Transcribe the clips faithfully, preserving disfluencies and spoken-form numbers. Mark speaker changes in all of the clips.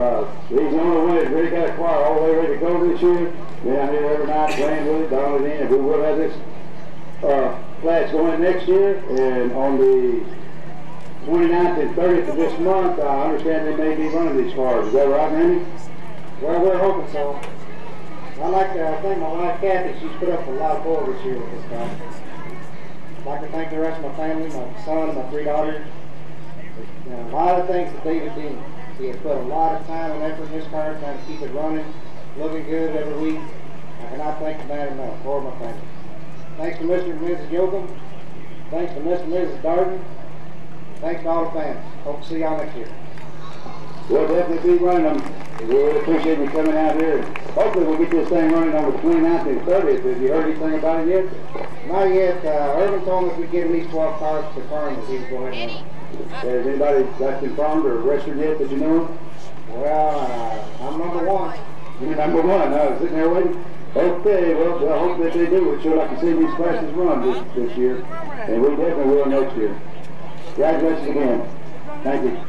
Speaker 1: Uh, he's the only one that's really got a car all the way ready to go this year. Been out here every night playing with it, dialing it in. We will have this uh, class going next year, and on the twenty-ninth and thirtieth of this month, I understand they may be running these cars. Is that right, Randy?
Speaker 2: Well, we're hoping so. I like to thank my wife, Kathy. She's put up a lot of gold this year with this car. I'd like to thank the rest of my family, my son, and my three daughters. You know, a lot of things that David did. He has put a lot of time and effort in this car, trying to keep it running, looking good every week. I cannot thank the man enough, or my family. Thanks to Mister and Missus Yoakum. Thanks to Mister and Missus Darden. Thanks to all the fans. Hope to see y'all next year.
Speaker 1: We'll definitely be running them. We really appreciate you coming out here. Hopefully we'll get this thing running on the twenty-ninth and thirtieth. Have you heard anything about it yet?
Speaker 2: Not yet. Uh, Irvin told us we'd get at least twelve cars to confirm that he was going in.
Speaker 1: Has anybody got confirmed or registered yet that you know?
Speaker 2: Well, uh, I'm number one.
Speaker 1: You're number one. I was sitting there waiting. Okay, well, I hope that they do. We'd sure like to see these classes run this, this year. And we definitely will next year. Congratulations again. Thank you.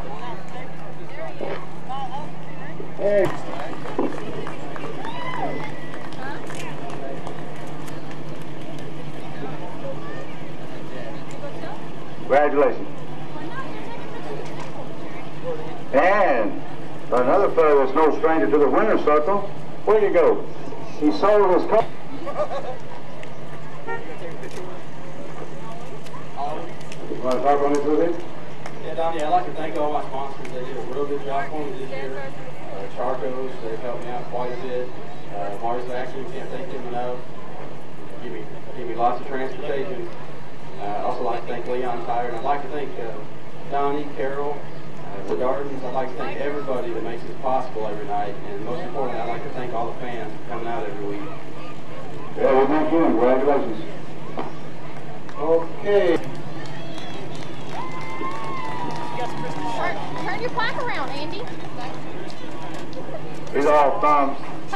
Speaker 1: Hey. Congratulations. And another fellow that's no stranger to the winner's circle. Where'd he go? He sold his car. You want to talk on this a little bit?
Speaker 3: Yeah, Donnie, I'd like to thank all my sponsors. They did a real good job for me this year. Uh, Charco's, they've helped me out quite a bit. Uh, Mars Vacuum, can't thank them enough. Give me, give me lots of transportation. Uh, I'd also like to thank Leon Tire, and I'd like to thank uh, Donnie, Carol, uh, the Gardens. I'd like to thank everybody that makes this possible every night, and most importantly, I'd like to thank all the fans for coming out every week.
Speaker 1: Yeah, well, thank you. Congratulations. Okay.
Speaker 4: Turn, turn your plaque around, Andy.
Speaker 1: These are all thumbs.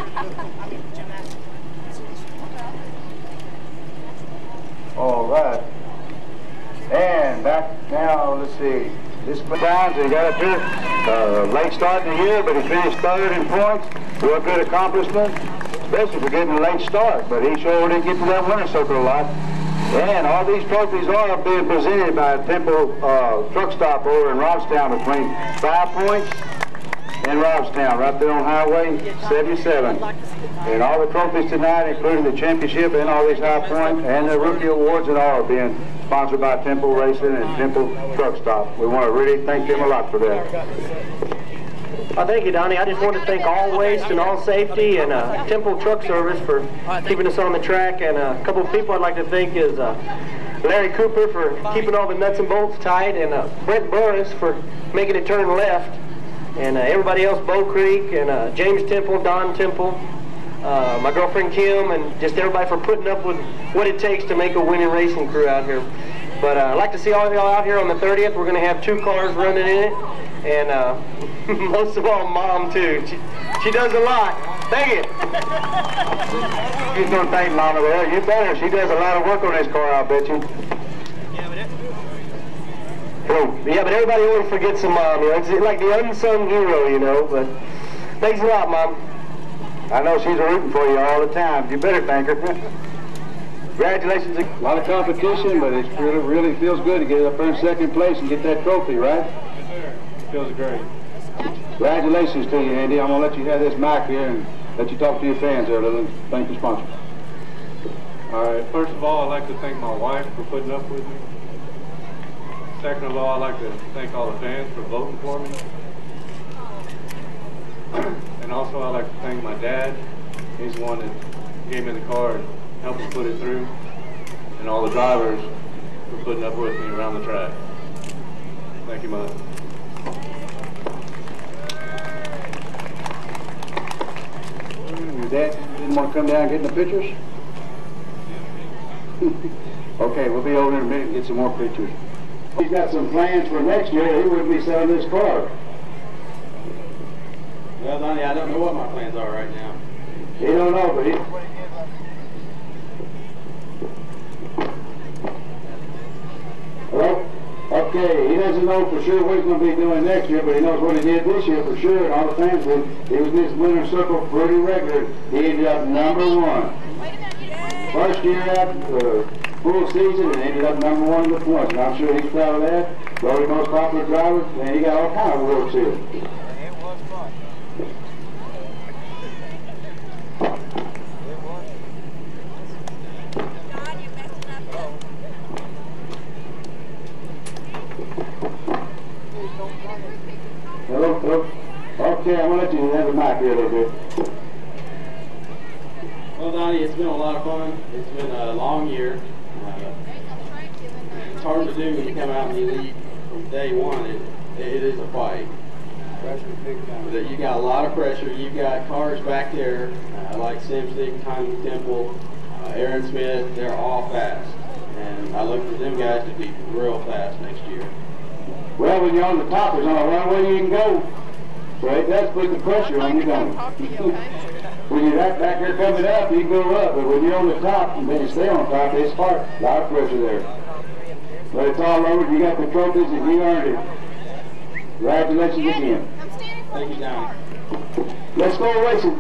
Speaker 1: All right. And back now, let's see. This times he got up here, uh, late start in the year, but he finished third in points. Real good accomplishment, especially for getting a late start. But he sure didn't get to that winner's circle a lot. And all these trophies are being presented by Temple uh, Truck Stop over in Robstown between Five Points and Robstown, right there on Highway seventy-seven. And all the trophies tonight, including the championship and all these High Point and the rookie awards and all, are being sponsored by Temple Racing and Temple Truck Stop. We want to really thank them a lot for that.
Speaker 5: Well, thank you, Donnie. I just want to thank All Waste and All Safety and uh, Temple Truck Service for keeping us on the track. And uh, a couple of people I'd like to thank is uh, Larry Cooper for keeping all the nuts and bolts tight, and uh, Brent Burris for making it turn left, and uh, everybody else, Bow Creek, and uh, James Temple, Don Temple, uh, my girlfriend Kim, and just everybody for putting up with what it takes to make a winning racing crew out here. But uh, I'd like to see all of y'all out here on the thirtieth. We're going to have two cars running in it. And uh, most of all, Mom, too. She, she does a lot. Thank you. She's going to thank Mama there. You better. She does a lot of work on this car, I'll bet you. Yeah, but it...
Speaker 1: Cool.
Speaker 5: Yeah, but everybody always forgets the Mom. You know? It's like the unsung hero, you know. But thanks a lot, Mom.
Speaker 1: I know she's rooting for you all the time. You better thank her. Congratulations. A lot of competition, but it really, really feels good to get up there in second place and get that trophy, right?
Speaker 3: Feels great.
Speaker 1: Congratulations to you, Andy. I'm going to let you have this mic here and let you talk to your fans there, and thank your sponsors.
Speaker 3: All right, first of all, I'd like to thank my wife for putting up with me. Second of all, I'd like to thank all the fans for voting for me. And also, I'd like to thank my dad. He's the one that gave me the car and helped us put it through. And all the drivers for putting up with me around the track. Thank you, Mother.
Speaker 1: Your dad didn't want to come down and get in the pictures? Okay, we'll be over in a minute and get some more pictures. He's got some plans for next year. He wouldn't be selling this car.
Speaker 3: Well, Donnie, I don't know what my plans are right now.
Speaker 1: He don't know, but he... Hello? Okay, he doesn't know for sure what he's going to be doing next year, but he knows what he did this year for sure, and all the fans did. He was in this winner's circle pretty regular. He ended up number one. First year out, uh, full season, and ended up number one in the points. And I'm sure he's proud of that. Probably the most popular driver, and he got all kind of awards here.
Speaker 4: It was fun.
Speaker 1: Hello, hello. Okay, I'm going to let you have the mic here a little bit.
Speaker 3: Well, Donnie, it's been a lot of fun. It's been a long year. Uh, it's hard to do when you come out in the elite from day one. It, it is a fight. But you got a lot of pressure. You've got cars back there uh, like Simpson, Tommy Temple, uh, Aaron Smith. They're all fast. And I look for them guys to be real fast next year.
Speaker 1: Well, when you're on the top, there's only one way you can go. So it does put the pressure on you, don't it? When you're back, back there coming up, you can go up. But when you're on the top, and then you stay on top, it's hard. A lot of pressure there. But it's all over. You got the trophies, and you earned it. Congratulations again.
Speaker 3: Thank you, Donnie.
Speaker 1: Let's go racing.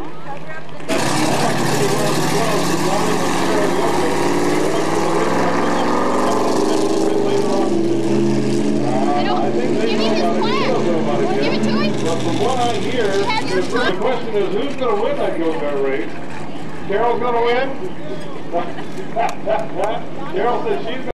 Speaker 6: Give it to him.
Speaker 7: But from what I hear, the first question is who's going to win that go-kart race? Carol's going to win? Carol says she's going to